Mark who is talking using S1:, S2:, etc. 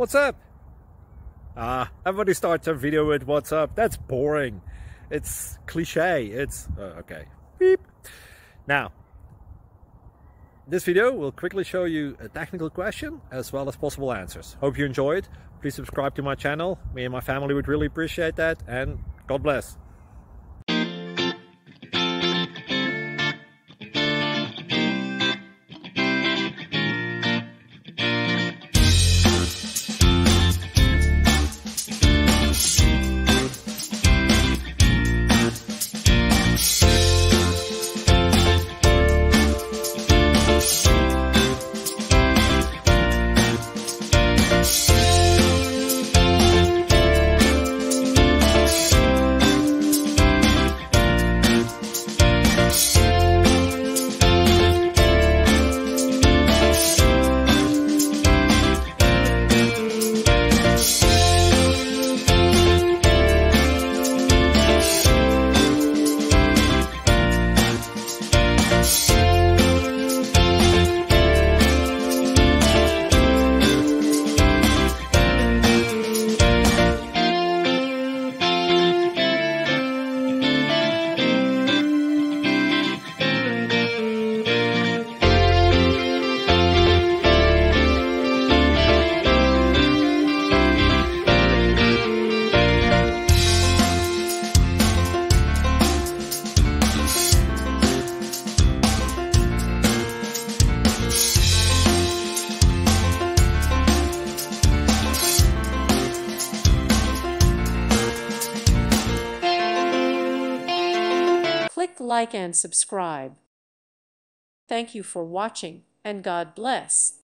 S1: What's up? Everybody starts a video with what's up. That's boring. It's cliche. It's okay. Beep. Now, this video will quickly show you a technical question as well as possible answers. Hope you enjoyed. Please subscribe to my channel. Me and my family would really appreciate that, and God bless.
S2: Click like and subscribe. Thank you for watching, and God bless.